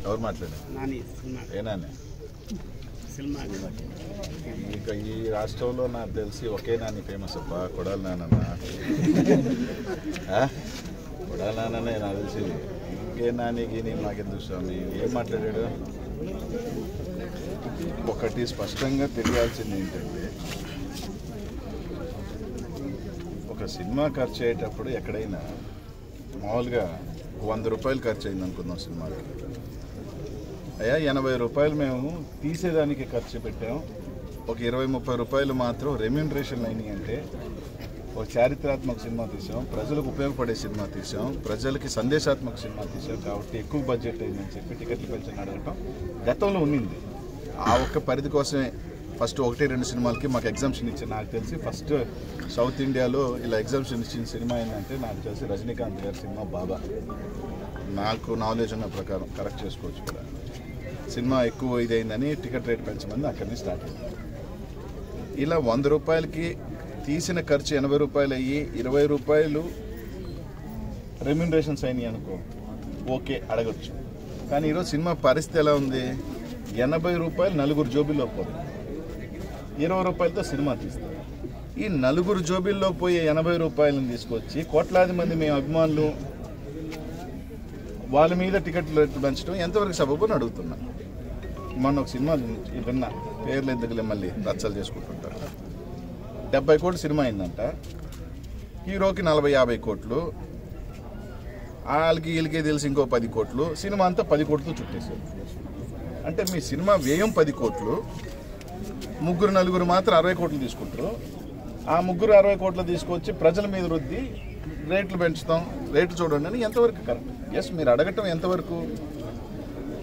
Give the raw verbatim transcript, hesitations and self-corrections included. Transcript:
ఎవరు మాట్లాడారు? ఏ నాని? ఇక ఈ రాష్ట్రంలో నాకు తెలిసి ఒకే నాని ఫేమస్ అబ్బా, కొడాలి నానన్న. కొడాలి నాన్ననే నాకు తెలిసి. ఇంకే నాని గీని మాకెందుకు స్వామి? ఏం మాట్లాడాడు? ఒకటి స్పష్టంగా తెలియాల్సింది ఏంటంటే, ఒక సినిమా ఖర్చు అయ్యేటప్పుడు ఎక్కడైనా మామూలుగా వంద రూపాయలు ఖర్చు అయింది అనుకుందాం సినిమాకి. అయ్యా ఎనభై రూపాయలు మేము తీసేదానికి ఖర్చు పెట్టాం, ఒక ఇరవై ముప్పై రూపాయలు మాత్రం రెమ్యూనరేషన్ అయినాయి అంటే ఒక చారిత్రాత్మక సినిమా తీసాం, ప్రజలకు ఉపయోగపడే సినిమా తీసాం, ప్రజలకి సందేశాత్మక సినిమా తీసాం కాబట్టి ఎక్కువ బడ్జెట్ అయిందని చెప్పి టికెట్లు పెంచని అడగటం గతంలో ఉన్నింది. ఆ ఒక్క పరిధి కోసమే ఫస్ట్ ఒకటి రెండు సినిమాలకి మాకు ఎగ్జామ్షన్ ఇచ్చారు. నాకు తెలిసి ఫస్ట్ సౌత్ ఇండియాలో ఇలా ఎగ్జామ్షన్ ఇచ్చిన సినిమా ఏంటంటే నాకు తెలిసి రజనీకాంత్ గారి సినిమా బాబా. నాకు నాలెడ్జ్ ఉన్న ప్రకారం కరెక్ట్ చేసుకోవచ్చు కూడా. సినిమా ఎక్కువ ఇదైందని టికెట్ రేట్ పెంచమని అక్కడి నుంచి స్టార్ట్ అయింది. ఇలా వంద రూపాయలకి తీసిన ఖర్చు ఎనభై రూపాయలు అయ్యి ఇరవై రూపాయలు రెమ్యూనరేషన్స్ అయినాయి అనుకో, ఓకే అడగచ్చు. కానీ ఈరోజు సినిమా పరిస్థితి ఎలా ఉంది? ఎనభై రూపాయలు నలుగురు జోబీల్లో పోతుంది, ఇరవై రూపాయలతో సినిమా తీస్తారు. ఈ నలుగురు జోబీల్లో పోయే ఎనభై రూపాయలను తీసుకొచ్చి కోట్లాది మంది మేము అభిమానులు వాళ్ళ మీద టికెట్లు రేట్లు పెంచడం ఎంతవరకు సబబు అని అడుగుతున్నా. మొన్న ఒక సినిమా విన్నా, పేర్లు ఎందుకులే మళ్ళీ రచ్చలు చేసుకుంటుంటారు. డెబ్బై కోట్లు సినిమా అయిందంట, హీరోకి నలభై యాభై కోట్లు, వాళ్ళకి వీళ్ళకి తెలిసి ఇంకో పది కోట్లు, సినిమా అంతా పది కోట్లతో చుట్టేశారు. అంటే మీ సినిమా వ్యయం పది కోట్లు, ముగ్గురు నలుగురు మాత్రం అరవై కోట్లు తీసుకుంటారు. ఆ ముగ్గురు అరవై కోట్లు తీసుకొచ్చి ప్రజల మీద రుద్ది రేట్లు పెంచుతాం, రేట్లు చూడండి అని ఎంతవరకు కరెక్ట్? ఎస్, మీరు అడగటం ఎంతవరకు